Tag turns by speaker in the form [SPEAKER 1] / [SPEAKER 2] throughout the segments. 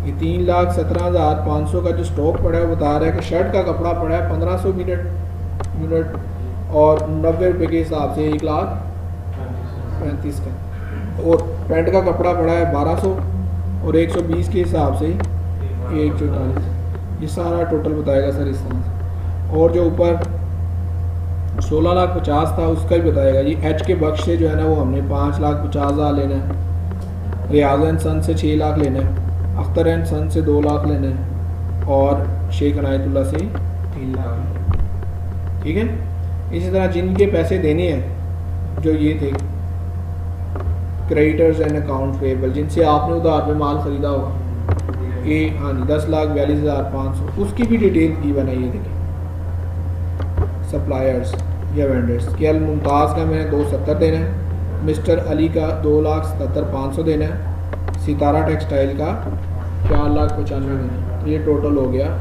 [SPEAKER 1] ये 3,17,500 का जो स्टॉक पड़ा है वो बता रहा है कि शर्ट का कपड़ा पड़ा है 1500 यूनिट और 90 रुपये के हिसाब से 1,35,000 का, और पैंट का कपड़ा पड़ा है 1200 और 120 के हिसाब से 144। ये सारा टोटल बताएगा सर इस तरह से। और जो ऊपर 16,50,000 था उसका भी बताएगा। ये एच के बख्श से जो है ना वो हमने 5,50,000 लेना है, रियाज एंड सन से 6 लाख लेना है, अख्तर एंड सन से 2 लाख लेना है और शेख अनायतुल्लाह से 3 लाख। ठीक है। इसी तरह जिनके पैसे देने हैं जो ये थे क्रेडिटर्स एंड अकाउंट पेबल, जिनसे आपने उधार पे माल ख़रीदा होगा, ये हाँ जी 10,42,500, उसकी भी डिटेल की बनाइए। देखिए सप्लायर्स या वेंडर्स के अल मुमताज़ का मैंने 270 देना है, मिस्टर अली का 2,77,500 देना है, सितारा टेक्सटाइल का 4,95,000 देना है। तो ये टोटल हो गया।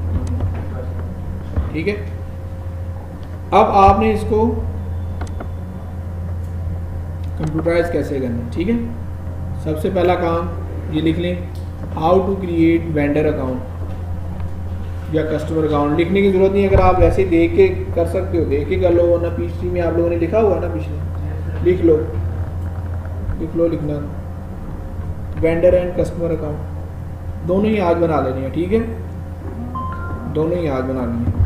[SPEAKER 1] ठीक है। अब आपने इसको कंप्यूटराइज कैसे करना है। ठीक है। सबसे पहला काम ये लिख लें, how to create vendor account या कस्टमर अकाउंट। लिखने की ज़रूरत नहीं, अगर आप वैसे देख के कर सकते हो देख के कर लो, वरना पीसी में आप लोगों ने लिखा हुआ ना पिछले, लिख लो लिखना वेंडर एंड कस्टमर अकाउंट दोनों ही आज बना लेनी है। ठीक है, दोनों ही आज बना लेनी है।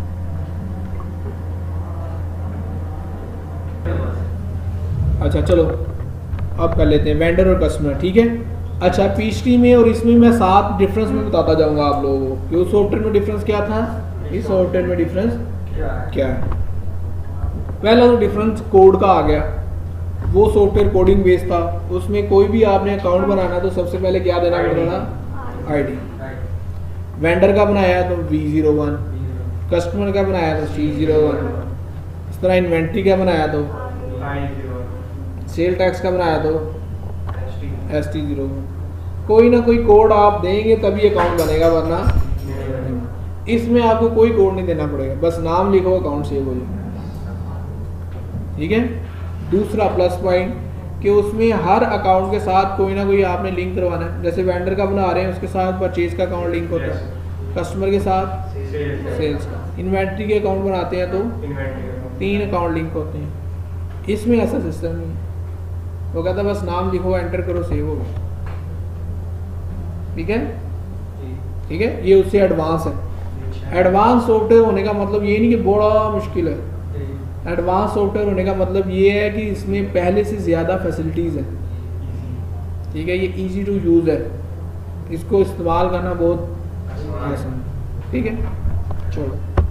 [SPEAKER 1] अच्छा चलो अब कर लेते हैं वेंडर और कस्टमर। ठीक है। अच्छा पीएचडी में और इसमें मैं 7 डिफरेंस में बताता जाऊंगा आप लोगों को कि उस सॉफ्टवेयर में डिफरेंस क्या था, इस सॉफ्टवेयर में डिफरेंस क्या है। पहला तो डिफरेंस कोड का आ गया, वो सॉफ्टवेयर कोडिंग बेस्ड था, उसमें कोई भी आपने अकाउंट बनाना तो सबसे पहले क्या देना पड़ता था, आईडी। वेंडर का बनाया तो V01, कस्टमर का बनाया तो C01, इस तरह इन्वेंट्री का बनाया तो सेल टैक्स का बनाया तो ST01। कोई ना कोई कोड आप देंगे तभी अकाउंट बनेगा, वरना इसमें आपको कोई कोड नहीं देना पड़ेगा, बस नाम लिखो अकाउंट सेव हो जाएगा। ठीक है। दूसरा प्लस पॉइंट कि उसमें हर अकाउंट के साथ कोई ना कोई आपने लिंक करवाना है। जैसे वेंडर का बना रहे हैं उसके साथ परचेज का अकाउंट लिंक होता है, कस्टमर के साथ सेल्स का, इन्वेंट्री के अकाउंट बनाते हैं तो 3 अकाउंट लिंक होते हैं। इसमें ऐसा सिस्टम नहीं है, वो कहता बस नाम लिखो एंटर करो सेव हो गया। ठीक है। ठीक है, ये उससे एडवांस है। एडवांस सॉफ्टवेयर होने का मतलब ये नहीं कि बड़ा मुश्किल है, एडवांस सॉफ्टवेयर होने का मतलब ये है कि इसमें पहले से ज़्यादा फैसिलिटीज़ हैं। ठीक है, ये इजी टू यूज़ है, इसको इस्तेमाल करना बहुत आसान है। ठीक है। चलो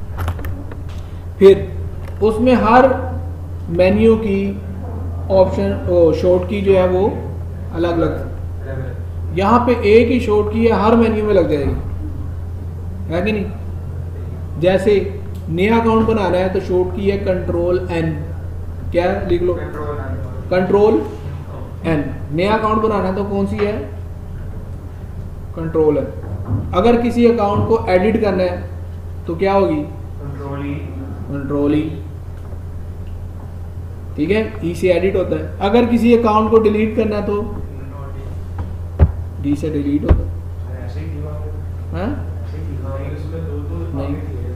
[SPEAKER 1] फिर उसमें हर मेन्यू की ऑप्शन शॉर्ट की जो है वो अलग अलग है। यहाँ पे एक ही शॉर्ट की है हर मेन्यू में लग जाएगी, है कि नहीं। जैसे नया अकाउंट बनाना है तो शॉर्ट की है Ctrl+N, क्या लिख लो Ctrl+N। नया अकाउंट बनाना है तो कौन सी है, Ctrl+N। अगर किसी अकाउंट को एडिट करना है तो क्या होगी, Ctrl+E। ठीक है, ई से एडिट होता है। अगर किसी अकाउंट को डिलीट करना है तो डी से डिलीट होता है। हाँ नहीं,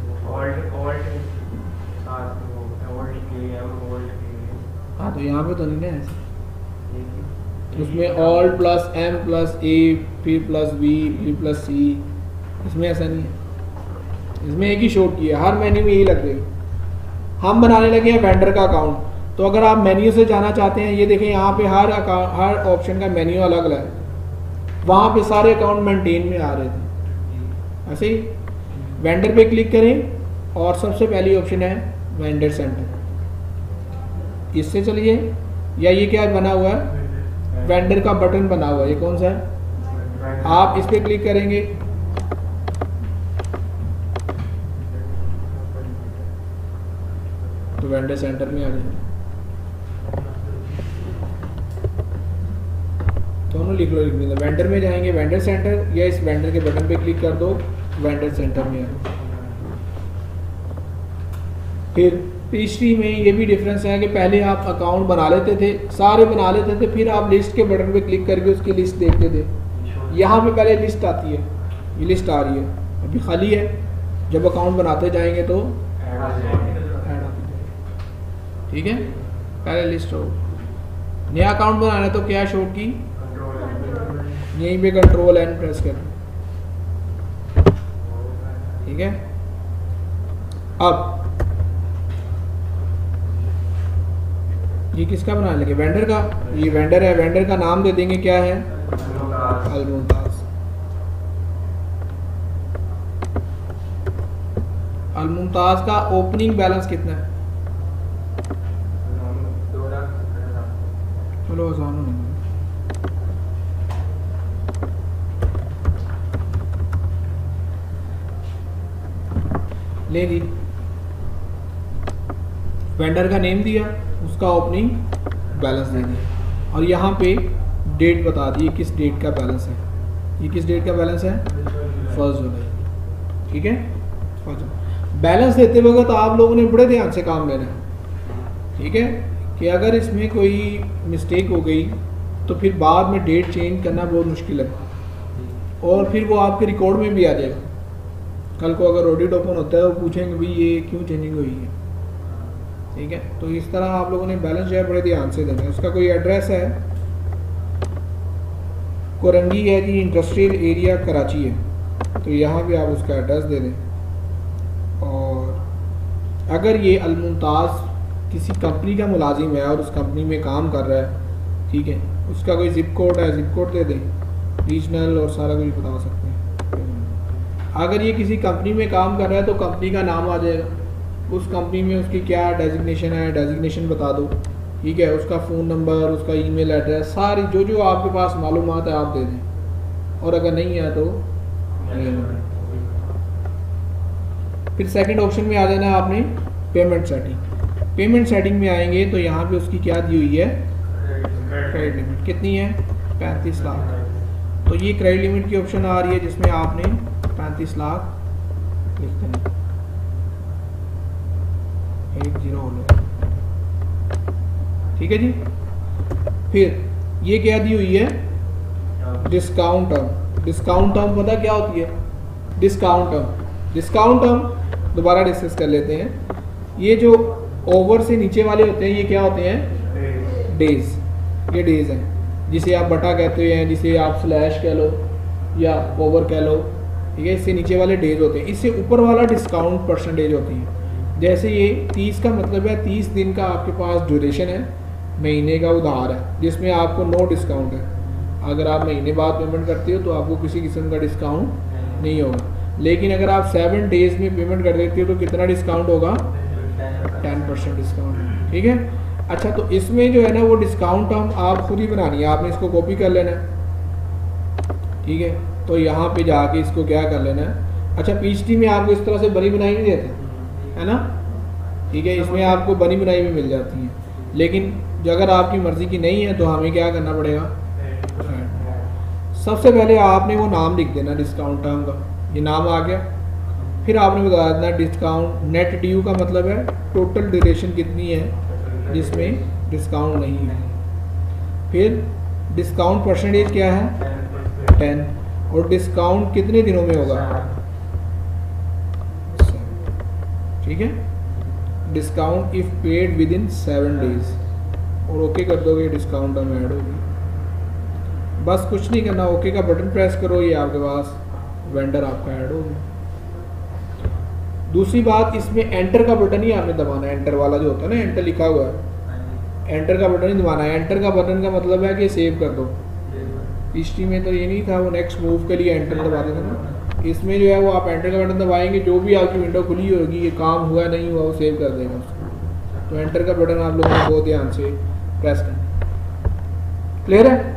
[SPEAKER 1] हाँ तो यहाँ पे तो नहीं है ऐसे, उसमें Alt + M + A फिर +V फिर +C, इसमें ऐसा नहीं है। इसमें एक ही शॉर्ट की है, हर मेन्यू में यही लग जाएगी। हम बनाने लगे हैं वेंडर का अकाउंट, तो अगर आप मेन्यू से जाना चाहते हैं, ये देखें यहाँ पे हर ऑप्शन का मेन्यू अलग अलग है। वहाँ पे सारे अकाउंट मेंटेन में आ रहे थे। ऐसे ही वेंडर पे क्लिक करें और सबसे पहली ऑप्शन है वेंडर सेंटर, इससे चलिए। या ये क्या बना हुआ है, वेंडर का बटन बना हुआ है, ये कौन सा है, आप इस पे क्लिक करेंगे तो वेंडर सेंटर में आ जाएगा। दोनों लिख लो, वेंडर में जाएंगे वेंडर सेंटर, या इस वेंडर के बटन पे क्लिक कर दो वेंडर सेंटर में आ। फिर तीसरी में ये भी डिफरेंस है कि पहले आप अकाउंट बना लेते थे, सारे बना लेते थे, फिर आप लिस्ट के बटन पे क्लिक करके उसकी लिस्ट देखते थे। यहाँ पे पहले लिस्ट आती है, ये लिस्ट आ रही है, अभी खाली है, जब अकाउंट बनाते जाएंगे तो ऐड आती जाएगी। ठीक है, पहले लिस्ट हो, नया अकाउंट बनाना है तो क्या शॉर्ट की, यहीं पे कंट्रोल एन प्रेस करना। ठीक है, अब ये किसका बनाने लगे, वेंडर का, ये वेंडर है, वेंडर का नाम दे देंगे क्या है, अल-मुमताज। अल-मुमताज का ओपनिंग बैलेंस कितना है, चलो आसान हो ले दी, वेंडर का नेम दिया, उसका ओपनिंग बैलेंस दे दिया, और यहाँ पे डेट बता दी किस डेट का बैलेंस है, ये किस डेट का बैलेंस है, 1 जुलाई। ठीक है, बैलेंस देते वक्त आप लोगों ने बड़े ध्यान से काम लेना है। ठीक है, कि अगर इसमें कोई मिस्टेक हो गई तो फिर बाद में डेट चेंज करना बहुत मुश्किल है, और फिर वो आपके रिकॉर्ड में भी आ जाएगा। कल को अगर ऑडिट ओपन होता है तो पूछेंगे भी ये क्यों चेंजिंग हुई है। ठीक है, तो इस तरह आप लोगों ने बैलेंस जो है बड़े ध्यान से देना है। उसका कोई एड्रेस है, कोरंगी है जी, इंडस्ट्रियल एरिया कराची है, तो यहाँ भी आप उसका एड्रेस दे दें। और अगर ये अल-मुमताज किसी कंपनी का मुलाजिम है और उस कंपनी में काम कर रहा है, ठीक है, उसका कोई जिप कोड है, जिप कोड दे दें, रीजनल और सारा कुछ बता सकते हैं। अगर ये किसी कंपनी में काम कर रहा है तो कंपनी का नाम आ जाएगा, उस कंपनी में उसकी क्या डेजिग्नेशन है, डेजिग्नेशन बता दो। ठीक है, उसका फ़ोन नंबर, उसका ईमेल एड्रेस, सारी जो जो आपके पास मालूमात है आप दे दें, और अगर नहीं है तो फिर सेकंड ऑप्शन में आ जाना है आपने पेमेंट सेटिंग। पेमेंट सेटिंग में आएंगे तो यहाँ पे उसकी क्या दी हुई है, क्रेडिट लिमिट कितनी है, 35 लाख। तो ये क्रेडिट लिमिट की ऑप्शन आ रही है जिसमें आपने 35 लाख लिख देना, 10 हो गया। ठीक है जी, फिर ये क्या दी हुई है, डिस्काउंट टर्म। डिस्काउंट टर्म पता क्या होती है, डिस्काउंट टर्म, डिस्काउंट टर्म दोबारा डिस्कस कर लेते हैं। ये जो ओवर से नीचे वाले होते हैं ये क्या होते हैं, डेज, ये डेज हैं, जिसे आप बटा कहते हैं, जिसे आप स्लैश कह लो या ओवर कह लो। ठीक है, इससे नीचे वाले डेज होते हैं, इससे ऊपर वाला डिस्काउंट परसेंटेज होती है। जैसे ये 30 का मतलब है 30 दिन का आपके पास ड्यूरेशन है, महीने का उधार है, जिसमें आपको नो डिस्काउंट है। अगर आप महीने बाद पेमेंट करते हो तो आपको किसी किस्म का डिस्काउंट नहीं होगा, लेकिन अगर आप 7 डेज में पेमेंट कर देते हो तो कितना डिस्काउंट होगा, 10% डिस्काउंट। ठीक है, अच्छा, तो इसमें जो है ना वो डिस्काउंट टर्म आप खुद ही बनानी है, आपने इसको कॉपी कर लेना है। ठीक है, तो यहाँ पे जाके इसको क्या कर लेना है। अच्छा, पीएचडी में आपको इस तरह से बनी बनाई नहीं देते है ना, ठीक है, इसमें आपको बनी बनाई भी मिल जाती है, लेकिन जो अगर आपकी मर्ज़ी की नहीं है तो हमें क्या करना पड़ेगा, सबसे पहले आपने वो नाम लिख देना डिस्काउंट टर्म का, ये नाम आ गया। फिर आपने बता देना डिस्काउंट नेट ड्यू का मतलब है टोटल ड्यूरेशन कितनी है जिसमें डिस्काउंट नहीं है। फिर डिस्काउंट परसेंटेज क्या है, 10, और डिस्काउंट कितने दिनों में होगा, 7। ठीक है, discount if paid within 7 days, और ओके कर दोगे डिस्काउंट टर्म ऐड होगी। बस कुछ नहीं करना, ओके का बटन प्रेस करो, ये आपके पास वेंडर आपका ऐड हो गया। दूसरी बात, इसमें एंटर का बटन ही आपने दबाना है, एंटर वाला जो होता है ना, एंटर लिखा हुआ है, एंटर का बटन ही दबाना है। एंटर का बटन का मतलब है कि सेव कर दो। हिस्ट्री में तो ये नहीं था, वो नेक्स्ट मूव के लिए एंटर दबाते थे ना, इसमें जो है वो आप एंटर का बटन दबाएंगे, जो भी आपकी विंडो खुली होगी, ये काम हुआ नहीं हुआ वो सेव कर देगा उसको। तो एंटर का बटन आप लोगों को बहुत ध्यान से प्रेस करना। क्लियर है?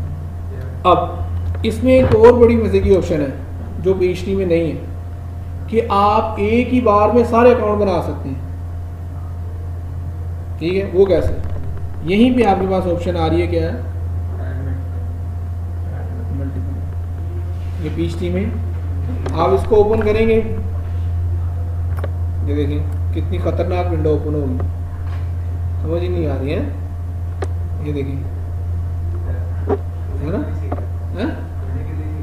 [SPEAKER 1] अब इसमें एक और बड़ी मजे की ऑप्शन है जो पीएचडी में नहीं है, कि आप एक ही बार में सारे अकाउंट बना सकते हैं। ठीक है, वो कैसे, यहीं पे आपके पास ऑप्शन आ रही है, क्या है, ये पीएचडी में आप इसको ओपन करेंगे, ये देखिए कितनी खतरनाक विंडो ओपन होगी, समझ ही नहीं आ रही है, ये देखिए है ना, है?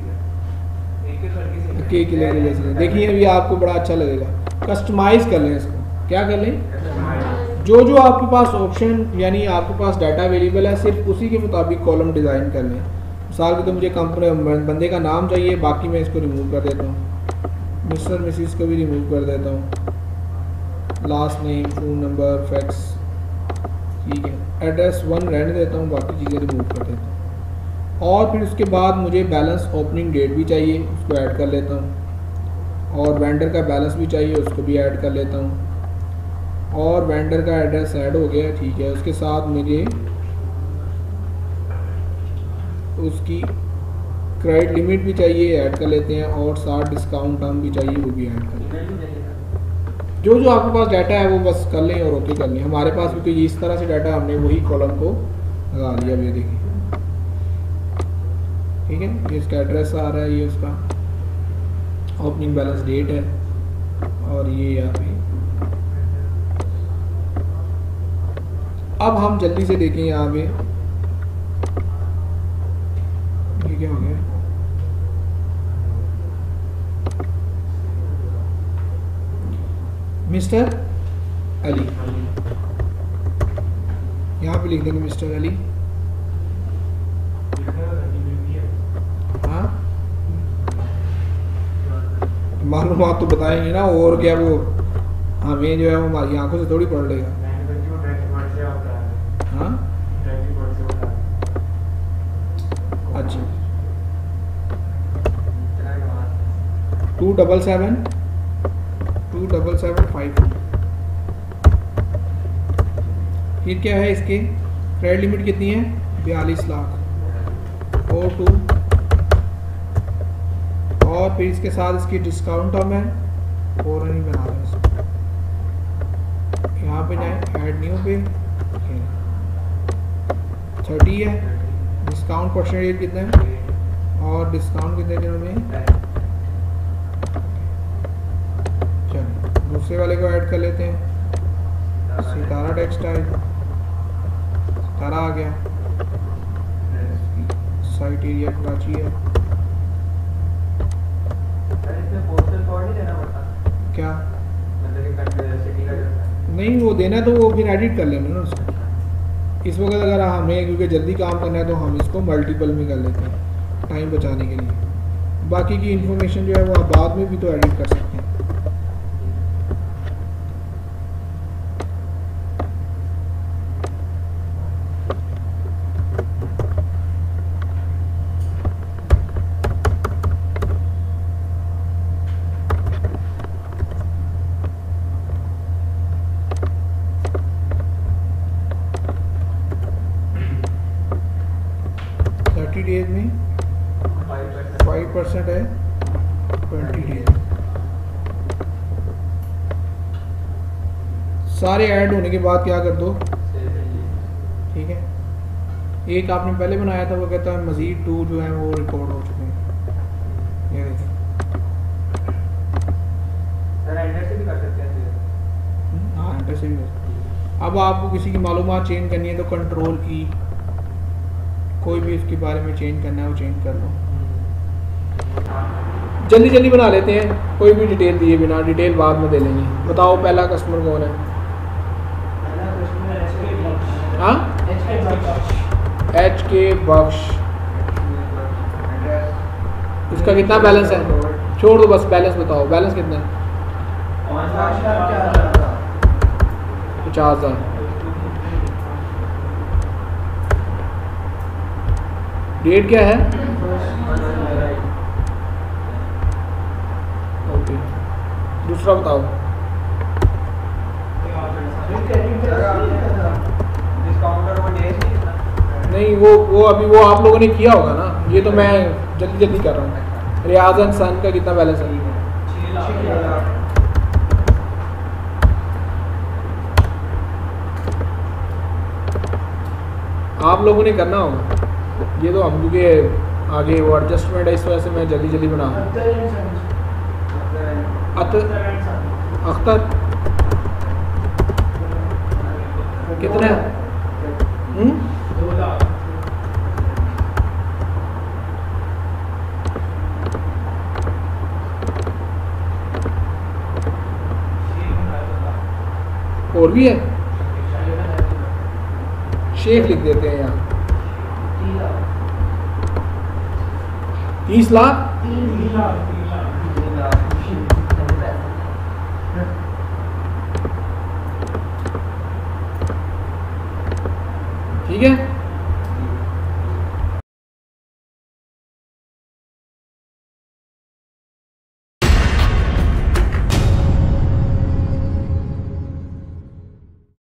[SPEAKER 1] के लिए देखिए अभी आपको बड़ा अच्छा लगेगा। कस्टमाइज़ कर लें इसको, क्या कर लें, जो आपके पास ऑप्शन यानी आपके पास डाटा अवेलेबल है सिर्फ उसी के मुताबिक कॉलम डिज़ाइन कर लें। मिसाल के तो मुझे कंपनी बंदे का नाम चाहिए, बाकी मैं इसको रिमूव कर देता हूँ, मिस्टर मिसिस को भी रिमूव कर देता हूँ, last name, phone number, fax, ठीक है, एड्रेस 1 रहने देता हूँ, बाकी चीज़ें रिमूव कर देता हूँ। और फिर उसके बाद मुझे बैलेंस ओपनिंग डेट भी चाहिए, उसको ऐड कर लेता हूँ, और वेंडर का बैलेंस भी चाहिए, उसको भी ऐड कर लेता हूँ, और वेंडर का एड्रेस ऐड हो गया, ठीक है। उसके साथ मुझे उसकी क्रेडिट लिमिट भी चाहिए, ऐड कर लेते हैं, और साथ डिस्काउंट टर्म भी चाहिए, वो भी ऐड कर लेते हैं। जो आपके पास डाटा है वो बस कर लें और ओके कर लें। हमारे पास भी तो इस तरह से डाटा, हमने वही कॉलम को लगा लिया, ये देखिए, ठीक है। ये इसका एड्रेस आ रहा है, ये उसका ओपनिंग बैलेंस डेट है, और ये यहाँ पे। अब हम जल्दी से देखें यहाँ पे ये क्या हो गया, मिस्टर अली, यहाँ पे लिख देंगे मिस्टर अली। हाँ, मालूमात तो बताएंगे ना, और क्या वो हमें जो है वो हमारी आंखों से थोड़ी पढ़ लेगा। हाँ, अच्छा, 277 5। फिर क्या है, इसके क्रेडिट लिमिट कितनी है, 42 लाख, 42, और फिर इसके साथ इसकी डिस्काउंट टर्म है, और नहीं बना रहे इसको, यहाँ पे जाए ऐड न्यू पे 30 है, डिस्काउंट परसेंटेज कितना है, और डिस्काउंट कितने दिनों में। चलो दूसरे वाले को ऐड कर लेते हैं, सितारा टेक्सटाइल, सितारा आ गया, साइट एरिया कराची है। क्या नहीं, वो देना है तो वो फिर एडिट कर लेना ना उसको। इस वक्त अगर हमें क्योंकि जल्दी काम करना है तो हम इसको मल्टीपल में कर लेते हैं टाइम बचाने के लिए। बाकी की इंफॉर्मेशन जो है वो आप बाद में भी तो एडिट कर सकते हैं। 30 डेज में 5% है, 20 डेज। सारे ऐड होने के बाद क्या कर दो, ठीक है। एक आपने पहले बनाया था वो कहता है मज़ीद 2 जो है वो रिकॉर्ड हो चुके हैं, ये देखिए।
[SPEAKER 2] सर एंटर से भी कर सकते हैं।
[SPEAKER 1] हाँ एंटर से भी कर सकते हैं। अब आपको किसी की मालूमात चेंज करनी है तो कंट्रोल ई, कोई भी इसके बारे में चेंज करना है वो चेंज कर लो। जल्दी जल्दी बना लेते हैं, कोई भी डिटेल दिए बिना, डिटेल बाद में दे लेंगे। बताओ पहला कस्टमर कौन है? हाँ HK बख्श। इसका कितना बैलेंस है? छोड़ दो बस, बैलेंस बताओ, बैलेंस कितना है? 50,000। डेट क्या है? ओके, दूसरा बताओ। नहीं वो अभी वो आप लोगों ने किया होगा ना, ये तो मैं जल्दी जल्दी कर रहा हूँ। रियाजन सन का कितना बैलेंस है?
[SPEAKER 2] 6 लाख।
[SPEAKER 1] आप लोगों ने करना होगा ये तो, हम क्योंकि आगे वो एडजस्टमेंट है इस वजह से मैं जल्दी जल्दी बना। अख्तर कितना है?
[SPEAKER 2] 2 लाख।
[SPEAKER 1] और भी है, शेख लिख देते हैं यहाँ 30 लाख। ठीक है।